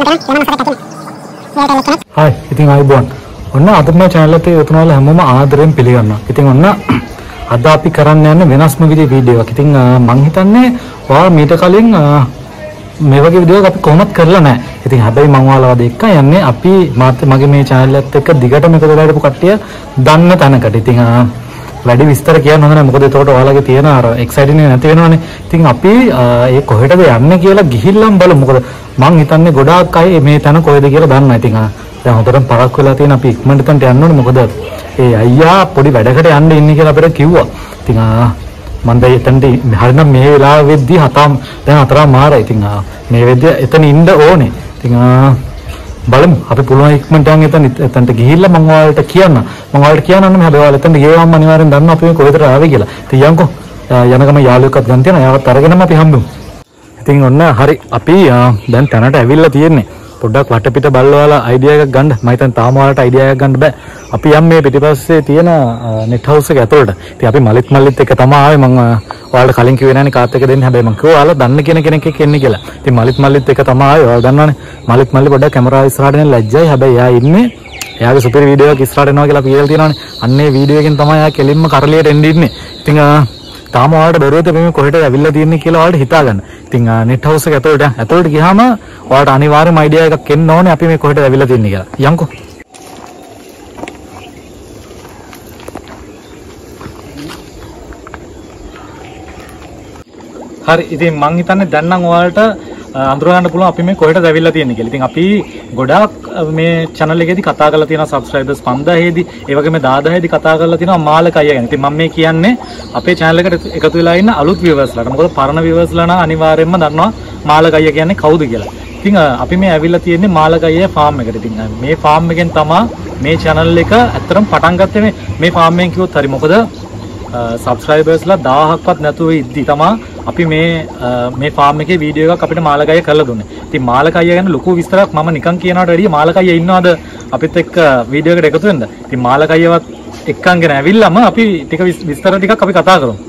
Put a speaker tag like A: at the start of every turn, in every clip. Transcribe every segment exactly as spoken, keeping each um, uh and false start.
A: Hai, ඉතින් ආයිබෝන්. ඔන්න අද මම channel එකේ යොතනවල හැමෝම ආදරෙන් පිළිගන්නවා. ඉතින් ඔන්න අද අපි කරන්න යන්නේ වෙනස්ම විදිහේ වීඩියෝ එකක්. ඉතින් මම හිතන්නේ ඔයා මීට කලින් මේ වගේ වීඩියෝ එකක් අපි කොහොමත් කරලා නැහැ. ඉතින් හැබැයි මම ඔයාලව දෙක්ක යන්නේ අපි මාත් මගේ මේ channel එකත් එක්ක දිගටම එකතු වෙලා ඉරපු කට්ටිය දන්න තැනකට. ඉතින් වැඩි විස්තර කියන්න හොඳ නැහැ. මොකද ඒකට ඔයාලගේ තියෙන අර එක්සයිටින් එක නැති වෙනවනේ. ඉතින් අපි ඒ කොහෙටද යන්නේ කියලා ගිහිල්ලාම බලමු. මොකද මං හිතන්නේ ගොඩාක් අය මේ තැන කොහෙද කියලා දන්නා. ඉතින් දැන් හොඳටම පරක් වෙලා තියෙන අපි ඉක්මනට තන්ට යන්න ඕනේ. මොකද ඒ අයියා පොඩි වැඩකට යන්න ඉන්නේ කියලා අපිට කිව්වා. ඉතින් මම දැන් එතනට හරිනම් මේ වෙලාවෙද්දී හතම දැන් හතරම මාරයි. ඉතින් මේ වෙද්දී එතන ඉන්න ඕනේ. ඉතින් බලමු අපි පුළුවන් ඉක්මනට යන් එතන එතනට ගිහිල්ලා මම ඔයාලට කියන්න. මම ඔයාලට කියන්නම් හැබැයි ඔයාලා එතනට ගියාම අනිවාර්යෙන් දන්නවා අපි මේ කොහෙද ආවේ කියලා. ඉතින් යන්කෝ යනකම යාළුවෙක්වත් ගන්න තියෙනවා. එයාවත් අරගෙනම අපි හම්බෙමු. ඉතින් ඔන්න හරි අපි දැන් තැනට ඇවිල්ලා තියෙන්නේ. පොඩ්ඩක් වටපිට බලලා අයිඩියා එකක් ගන්න. මම හිතන්නේ තාම ඔයාලට අයිඩියා එකක් ගන්න බෑ. අපි යම් මේ පිටිපස්සේ තියෙන net house එක ඇතුළට. ඉතින් අපි මලිත් මල්ලිත් එක තමයි ආවේ. මම ඔයාලට කලින් කිව්වේ නෑනේ කාත් එක දෙන්න. හැබැයි මම කිව්වා ඔයාලා දන්න කෙනෙක් කෙනෙක් එක්ක එන්න කියලා. ඉතින් මලිත් මල්ලිත් එක තමයි ආවේ. ඔයාලා දන්නවනේ. මලිත් මල්ලි පොඩ්ඩක් කැමරාව ඉස්සරහට එන්න ලැජ්ජයි. හැබැයි එයා ඉන්නේ එයාගේ සුපිරි වීඩියෝ එකක් ඉස්සරහට එනවා කියලා අපි කියලා තියෙනවානේ. අන්න ඒ වීඩියෝ එකෙන් තමයි එයා කෙලින්ම කරලියට එන්න ඉන්නේ. ඉතින් තාම ඔයාලට බැරුවද මේ කොහෙටද ඇවිල්ලා තියෙන්නේ කියලා ඔයාලට හිතා ගන්න. ඉතින් net house එක ඇතුළට ඇතුළට ගියාම ඔයාලට අනිවාර්යයෙන්ම අයිඩියා එකක් එන්න ඕනේ අපි මේ කොහෙටද ඇවිල්ලා තියෙන්නේ කියලා. යන්කෝ. හරි ඉතින් මං හිතන්නේ දැන් නම් ඔයාලට අඳුර ගන්න පුළුවන් අපි මේ කොහෙටද ඇවිල්ලා තියෙන්නේ කියලා. ඉතින් අපි ගොඩාක් මේ channel එකේදී කතා කරලා තියෙනවා subscribers පන්දාහේදී ඒ වගේම දාදාහේදී කතා කරලා තියෙනවා මාළක අයියා ගැන. ඉතින් මම මේ කියන්නේ අපේ channel එකට එකතු වෙලා ඉන්න අලුත් viewers ලාට. මොකද පරණ viewers ලා නම් අනිවාර්යයෙන්ම දන්නවා මාළක අයියා කියන්නේ කවුද කියලා. ඉතින් අපි මේ ඇවිල්ලා තියෙන්නේ මාළක අයියා farm එකට. ඉතින් මේ farm එකෙන් තමයි මේ channel එක ඇත්තටම පටන් ගත්තේ මේ මේ farm එකෙන් කිව්වොත් හරි. මොකද subscribers ලා දහහක්වත් නැතුව ඉද්දි තමයි අපි මේ මේ farm එකේ වීඩියෝ එකක් අපිට මාළක අයියා කරලා දුන්නේ. ඉතින් මාළක අයියා ගැන ලොකු විස්තරයක් මම නිකන් කියනවට වැඩිය මාළක අයියා ඉන්නවද අපිත් එක්ක වීඩියෝ එකට එකතු වෙන්න. ඉතින් මාළක අයියාවත් එක්කන්ගෙන ඇවිල්ලාම අපි ටික විස්තර ටිකක් අපි කතා කරමු.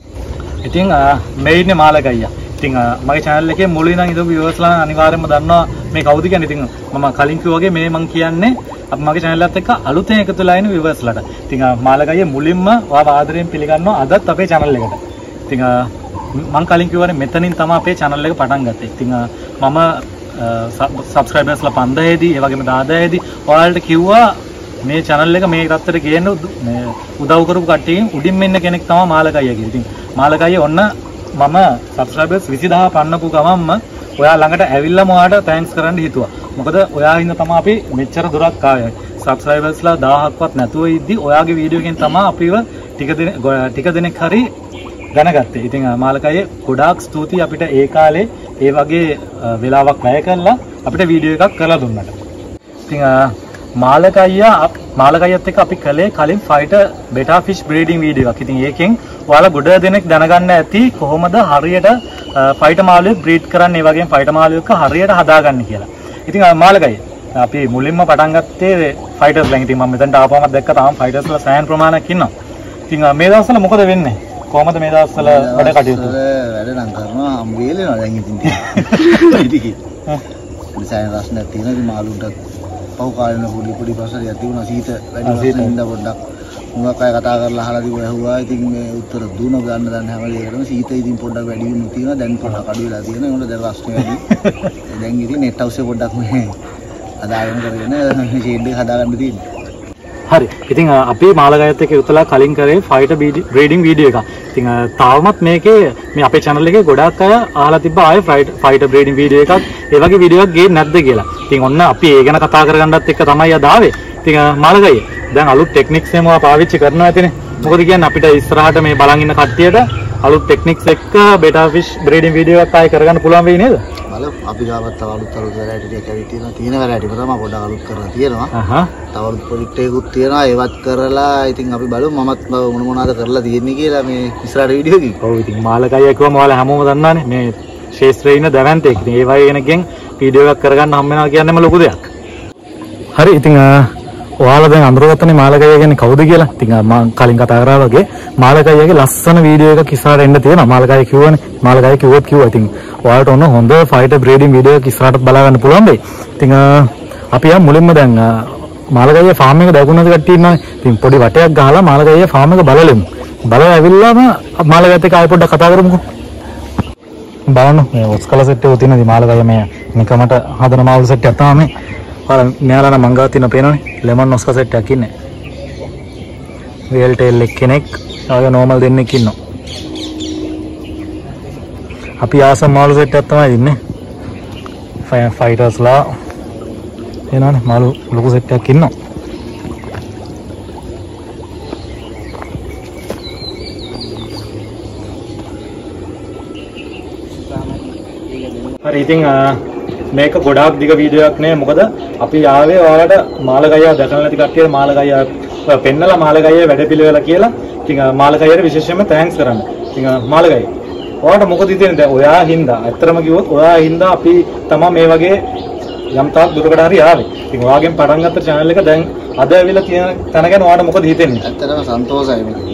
A: ඉතින් මේ ඉන්නේ මාළක අයියා. ඉතින් මගේ channel එකේ මුලින් ඉඳන් ඉඳපු viewers ලා අනිවාර්යයෙන්ම දන්නවා මේ කවුද කියන්නේ. ඉතින් මම කලින් කිව්වා වගේ මේ මං කියන්නේ අපි මගේ channel එකත් එක්ක අලුතෙන් එකතු වෙලා ඉන්න viewers ලාට. ඉතින් මාළක අයියා මුලින්ම ඔයාව ආදරයෙන් පිළිගන්නවා අදත් අපේ channel එකට. ඉතින් මං කලින් කිව්වනේ මෙතනින් තමයි අපේ channel එක පටන් ගත්තේ. ඉතින් මම subscribers ලා පන්දාහේදී ඒ වගේම දාදාහේදී ඔයාලට කිව්වා මේ channel එක මේ තත්ත්වයට ගේන්න මේ උදව් කරපු කට්ටියන් උඩින් මෙන්න කෙනෙක් තමයි මාළක අයියා කියලා. ඉතින් මාළක අයියා ඔන්න මම subscribers විසිදහ පන්නපු ගමන්ම ඔයා ළඟට ඇවිල්ලාම ඔයාලට thanks කරන්න හිතුවා. මොකද ඔයා හින්දා තමයි අපි මෙච්චර දුරක් ආවේ. subscribers ලා දහහක්වත් නැතුව ඉද්දි ඔයාගේ වීඩියෝ එකෙන් තමයි අපිව ටික දෙනෙක් ටික දෙනෙක් හරි දැනගත්තේ. ඉතින් මාළක අයියා ගොඩාක් ස්තුතියි අපිට ඒ කාලේ ඒ වගේ වෙලාවක් වැය කළා අපිට වීඩියෝ එකක් කරලා දුන්නට. ඉතින් මාළක අයියා මාළක අයියත් එක්ක අපි කළේ කලින් fighter betta fish breeding video එකක්. ඉතින් ඒකෙන් ඔයාලා ගොඩ දෙනෙක් දැනගන්න ඇති කොහොමද හරියට fighter මාළුවෙක් breed කරන්න ඒ වගේම fighter මාළුවෙක් හරියට හදාගන්න කියලා. ඉතින් මාළක අයියා අපි මුලින්ම පටන් ගත්තේ fighters ලාගෙන්. ඉතින් මම මෙතනට ආපුවම දැක්ක තාම fighters ලා සෑහෙන ප්‍රමාණයක් ඉන්නවා. ඉතින් මේ දවස්වල මොකද වෙන්නේ? කොහමද මේ දවස්වල වැඩ කටයුතු?
B: වැඩ නම් කරනවා හම්බ වෙලෙනවා දැන් ඉතින්. ඉතින් ඉතින් රස්නක් තියෙනවා. ඉතින් මාළුන්ට පහු කාලේන පොඩි පොඩි ප්‍රශ්නයක් තිබුණා. සීත වැඩි වශයෙන් ඉඳ පොඩ්ඩක් මොකක් අය කතා කරලා අහලා තිබුණා ඇහුවා. ඉතින් මේ උත්තර දුන්න ගන්න දන්න හැම දෙයකටම සීත ඉතින් පොඩ්ඩක් වැඩි වෙනු තියෙනවා. දැන් පොඩ්ඩක් අඩු වෙලා තියෙනවා. ඒකට දැන් රස්න වැඩි. දැන් ඉතින් net house එක පොඩ්ඩක් මේ හදාගෙන කරගෙන ෂේඩ් එක හදාගන්න තියෙනවා.
A: හරි. ඉතින් අපි මාළක අයත් එක්ක ඉතලා කලින් කරේ fighter breeding වීඩියෝ එකක්. ඉතින් තාමත් මේකේ මේ අපේ channel එකේ ගොඩාක් අය අහලා තිබ්බා ආයේ fighter breeding වීඩියෝ එකක් ඒ වගේ වීඩියෝ එකක් ගේන්නේ නැද්ද කියලා. ඉතින් ඔන්න අපි ඒ ගැන කතා කරගන්නත් එක්ක තමයි අද ආවේ. ඉතින් මාළක අයියා දැන් අලුත් ටෙක්නික්ස් ඒවා පාවිච්චි කරනවා ඇතිනේ. මොකද කියන්නේ අපිට ඉස්සරහට මේ බලන් ඉන්න කට්ටියට අලුත් ටෙක්නික්ස් එක්ක betta fish breeding වීඩියෝ එකක් ආයේ කරගන්න පුළුවන් වෙයි නේද?
B: බලමු අපි ගාවත් තව අලුත් අලුත් වැරැටි ටිකක් ඇවිත් තියෙනවා. තියෙන වැරැටි තමයි පොඩ්ඩක් අලුත් කරලා තියෙනවා.
A: අහහ.
B: තව අලුත් ප්‍රොජෙක්ට් එකකුත් තියෙනවා. ඒවත් කරලා ඉතින් අපි බලමු මමත් මොන මොනවාද කරලා තියෙන්නේ කියලා මේ ඉස්සරහට වීඩියෝ එකකින්.
A: ඔව් ඉතින් මාළක අයියා කිව්වම ඔයාලා හැමෝම දන්නවනේ මේ ශේෂ්ත්‍රයේ ඉන්න දැවැන්තෙක්. ඉතින් ඒ වගේ කෙනෙක්ගෙන් වීඩියෝ එකක් කරගන්න හම්බ වෙනවා කියන්නේම ලොකු දෙයක්. හරි ඉතින් ඔයාලා දැන් අඳුරගත්තනේ මාළකය කියන්නේ කවුද කියලා. ඉතින් මම කලින් කතා කරා වගේ මාළකයගේ ලස්සන වීඩියෝ එකක් ඉස්සරහට එන්න තියෙනවා. මාළකය කිව්වනේ. මාළකය කිව්වොත් කිව්වා. ඉතින් ඔයාලට ඔන්න හොඳ ෆයිටර් බ්‍රීඩින් වීඩියෝ එකක් ඉස්සරහට බලා ගන්න පුළුවන් වෙයි. ඉතින් අපි යමු මුලින්ම දැන් මාළකය ෆාම් එක දැකුණාද කට්ටිය ඉන්නවා. ඉතින් පොඩි වටයක් ගහලා මාළකය ෆාම් එක බලලෙමු. බලලා ඇවිල්ලාම මාළකයත් එක්ක ආයෙ පොඩ්ඩක් කතා කරමුකෝ. බලන්න මේ ඔස්කල සෙට් එක තියෙනදී මාළකය මේ නිකමට හදන මාළු සෙට් එකක් තමයි. අර මෙයාලා නම් මං ගාව තියෙන පේනවනේ ලෙමන් ඔස්කා සෙට් එකක් ඉන්නේ. රියල් ටේල් එක්කෙනෙක් ආගේ නෝමල් දෙන්නෙක් ඉන්නවා. අපි ආසම් මාළු සෙට් එකක් තමයි ඉන්නේ. ෆයිටර්ස්ලා එනවනේ මාළු ලොකු සෙට් එකක් ඉන්නවා. හරි ඉතින් මේක ගොඩාක් දිග වීඩියෝ එකක් නේ. මොකද අපි ආවේ ඔයාලට මාළකය දැකලා නැති කට්ටියට මාළකය පෙන්නලා මාළකය වැඩපිළිවෙල කියලා. ඉතින් මාළකයට විශේෂයෙන්ම තෑන්ක්ස් කරන්න. ඉතින් මාළකය ඔයාලට මොකද හිතෙන්නේ දැන් ඔයා හින්දා ඇත්තටම කිව්වොත් ඔයා හින්දා අපි තමයි මේ වගේ යම් තාක් දුරකට හරි ආවේ. ඉතින් ඔයාගෙන් පටන් ගත්ත channel එක දැන් අද ඇවිල්ලා තියෙන තැන ගැන ඔයාලට මොකද හිතෙන්නේ?
B: ඇත්තටම සන්තෝෂයි මේක.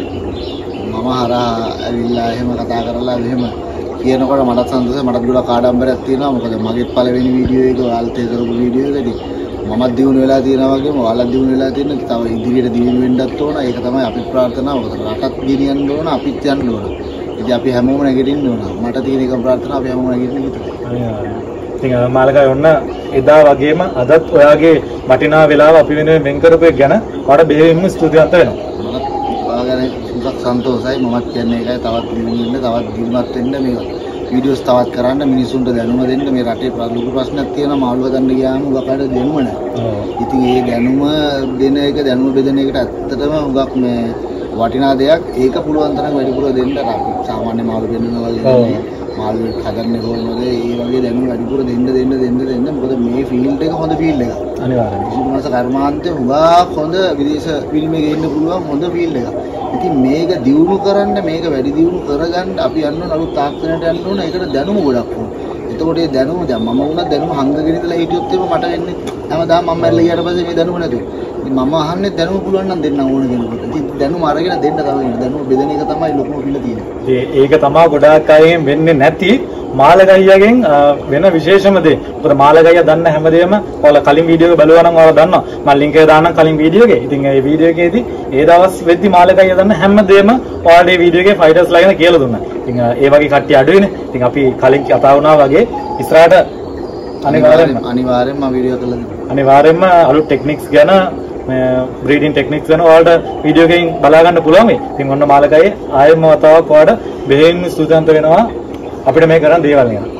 B: මම හරහා ඇවිල්ලා එහෙම කතා කරලා එහෙම කියනකොට මටත් සන්තෝෂයි. මටත් ගොඩක් ආඩම්බරයක් තියෙනවා. මොකද මගේ පළවෙනි වීඩියෝ එක ඔයාලට කරපු වීඩියෝ එකදී මමත් දිනු වෙලා තියෙනවා වගේම ඔයාලත් දිනු වෙලා තියෙනවා. තව ඉදිරියට දිනු වෙන්නත් ඕන. ඒක තමයි අපි ප්‍රාර්ථනාව. මොකද රටත් ගෙනියන්න ඕන, අපිත් යන්න ඕන. ඉතින් අපි හැමෝම නැගිටින්න ඕන. මට තියෙන එක ප්‍රාර්ථනාව අපි හැමෝම නැගිටින්න විතරයි. ඉතින්
A: මාළකය ඔන්න එදා වගේම අදත් ඔයාගේ වටිනා වෙලාව අපි වෙනුවෙන් වෙන් කරපු එක ගැන මට බෙහෙවින්ම ස්තුතිවන්ත වෙනවා.
B: මමත් ඔයාගෙන සුසක් සන්තෝෂයි. මමත් කියන්නේ ඒකයි තවත් දිනු වෙන්න, තවත් දිනුමත් වෙන්න මේ වීඩියෝස් තවත් කරන්න මිනිසුන්ට දැනුම දෙන්න. මේ රටේ ලොකු ප්‍රශ්නයක් තියෙනවා මාළු හදන්න ගියාම උගකට දැනුම නැහැ. ඉතින් ඒ දැනුම දෙන එක දැනුම බෙදෙන එකට ඇත්තටම උගක් මේ වටිනා දෙයක්. ඒක පුළුවන් තරම් වැඩිපුර දෙන්න අපි සාමාන්‍ය මාළු වෙන්නනවා වගේ මාළු හදන්නේ කොහොමද ඒ වගේ දැනුම වැඩිපුර දෙන්න දෙන්න දෙන්න දෙන්න. මොකද මේ ෆීල්ඩ් එක හොඳ ෆීල්ඩ් එකක්. අනිවාර්යයෙන්. කිසිමස කර්මාන්තේ උගක් හොඳ විදේශ ෆිල්ම් එකේ ඉන්න පුළුවන් හොඳ ෆීල්ඩ් එකක්. ඉතින් මේක දියුණු කරන්න මේක වැඩි දියුණු කරගන්න අපි යන්න ඕන අලුත් තාක්ෂණයට යන්න ඕන. ඒකට දැනුම ගොඩක් ඕන. එතකොට ඒ දැනුම දැන් මම වුණත් දැනුම හංගගෙන ඉඳලා හිටියොත් එimhe මට වෙන්නේ හැමදාම මම මැරලා ගියාට පස්සේ මේ දැනුම නැතුව. ඉතින් මම අහන්නේ දැනුම පුළුවන් නම් දෙන්න ඕන කෙනෙකුට. ඉතින් දැනුම අරගෙන දෙන්න තමයි. දැනුම බෙදෙන එක තමයි ලොකුම පිළ තියෙන්නේ.
A: ඒක තමයි ගොඩාක් අයගෙන් වෙන්නේ නැති මාළකයගෙන් වෙන විශේෂම දේ. මොකද මාළකය දන්න හැමදේම ඔයාලා කලින් වීඩියෝ එක බලුවා නම් ඔයාලා දන්නවා. මම ලින්ක් එක දාන්නම් කලින් වීඩියෝ එකේ. ඉතින් ඒ වීඩියෝ එකේදී ඒ දවස් වෙද්දි මාළකය දන්න හැමදේම ඔයාලා මේ වීඩියෝ එකේ ෆයිටර්ස්ලා ගැන කියලා දුන්නා. ඉතින් ඒ වගේ කට්ටිය අඩුයිනේ. ඉතින් අපි කලින් කතා වුණා වගේ ඉස්සරහට අනිවාර්යෙන්ම
B: අනිවාර්යෙන්ම වීඩියෝ කරලා දෙන්න.
A: අනිවාර්යෙන්ම අලුත් ටෙක්නික්ස් ගැන මේ බ්‍රීඩින් ටෙක්නික්ස් ගැන ඔයාලට වීඩියෝ එකකින් බලා ගන්න පුළුවන් වෙයි. ඉතින් ඔන්න මාළකයේ ආයෙම වතාවක් ඔයාලට බෙහෙවින්ම ස්තුතිවන්ත වෙනවා අපිට මේ කරන් දේවල් ගැන.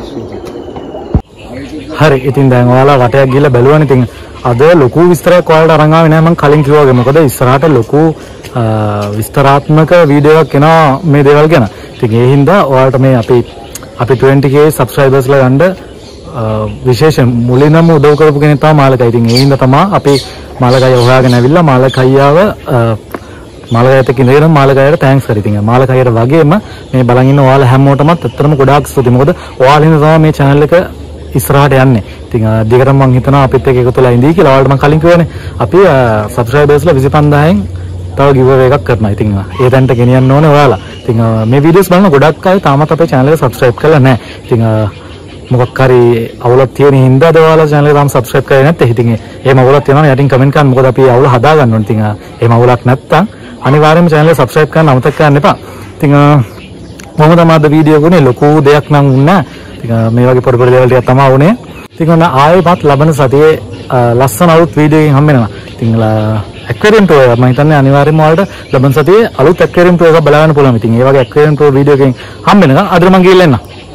A: හරි ඉතින් දැන් ඔයාලා වටයක් ගිහලා බැලුවානේ. ඉතින් අද ලොකු විස්තරයක් ඔයාලට අරන් ආවේ නැහැ මම කලින් කිව්වා වගේ. මොකද ඉස්සරහට ලොකු විස්තරාත්මක වීඩියෝ එකක් එනවා මේ දේවල් ගැන. ඉතින් ඒ හින්දා ඔයාලට මේ අපි අපි twenty K සබ්ස්ක්‍රයිබර්ස්ලා ගන්න විශේෂ මුලින්ම උදව් කරපු කෙනෙක් තමයි මාළකය. ඉතින් ඒ හින්දා තමයි අපි මාළකය හොයාගෙන ඇවිල්ලා මාළකයව මාළකයට කිඳගෙන මාළකයට තෑන්ක්ස් කරා. ඉතින් මාළකයට වගේම මේ බලන් ඉන්න ඔයාලා හැමෝටමත් ඇත්තටම ගොඩාක් ස්තුතියි. මොකද ඔයාලා හින්දා තමයි මේ channel එක ඉස්සරහට යන්නේ. ඉතින් දිගටම මම හිතනවා අපිත් එක්ක එකතු වෙලා ඉඳී කියලා. ඔයාලට මම කලින් කිව්වනේ අපි සබ්ස්ක්‍රයිබර්ස්ලා විසිපන්දාහෙන් තව ගිව් එකක් කරනවා. ඉතින් ඒ තැනට ගෙනියන්න ඕනේ ඔයාලා. ඉතින් මේ වීඩියෝස් බලන ගොඩක් අය තාමත් අපේ channel එක subscribe කරලා නැහැ. ඉතින් මොකක් හරි අවුලක් තියෙන හින්දාද ඔයාලා channel එක තාම subscribe කරේ නැත්තේ. ඉතින් එහෙම අවුලක් තියෙනවා නම් යටින් comment කරන්න. මොකද අපි අවුල හදා ගන්න ඕනේ. ඉතින් එහෙම අවුලක් නැත්තම් අනිවාර්යයෙන්ම channel එක subscribe කරන්න අමතක කරන්න එපා. ඉතින් මොකද මාද වීඩියෝ ගුනේ ලොකු දෙයක් නම් වුණා. ඉතින් මේ වගේ පොඩි පොඩි දේවල් ටිකක් තමයි වුනේ. ඉතින් ඔන්න ආයෙත් ලබන සතියේ ලස්සන අලුත් වීඩියෝ එකකින් හම්බ වෙනවා. ඉතින් aquarium tour එක මම හිතන්නේ අනිවාර්යයෙන්ම ඔයාලට ලබන සතියේ අලුත් aquarium tour එකක් බලා ගන්න පුළුවන්. ඉතින් ඒ වගේ aquarium tour වීඩියෝ එකකින් හම්බ වෙනකන් අද මම ගිහින් එන්නම්.